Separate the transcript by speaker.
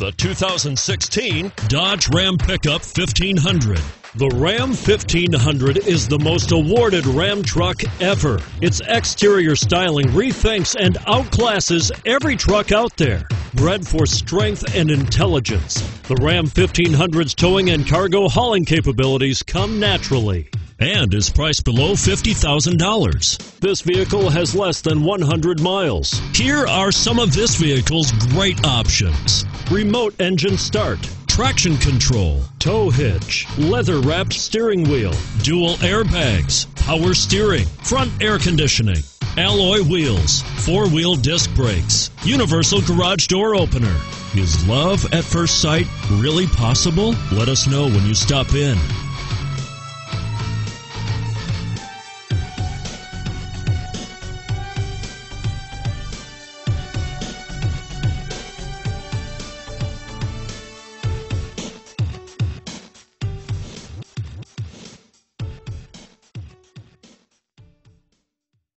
Speaker 1: The 2016 Dodge Ram Pickup 1500. The Ram 1500 is the most awarded Ram truck ever. Its exterior styling rethinks and outclasses every truck out there. Bred for strength and intelligence, the Ram 1500's towing and cargo hauling capabilities come naturally and is priced below $50,000. This vehicle has less than 100 miles. Here are some of this vehicle's great options: remote engine start, traction control, tow hitch, leather-wrapped steering wheel, dual airbags, power steering, front air conditioning, alloy wheels, four-wheel disc brakes, universal garage door opener. Is love at first sight really possible? Let us know when you stop in.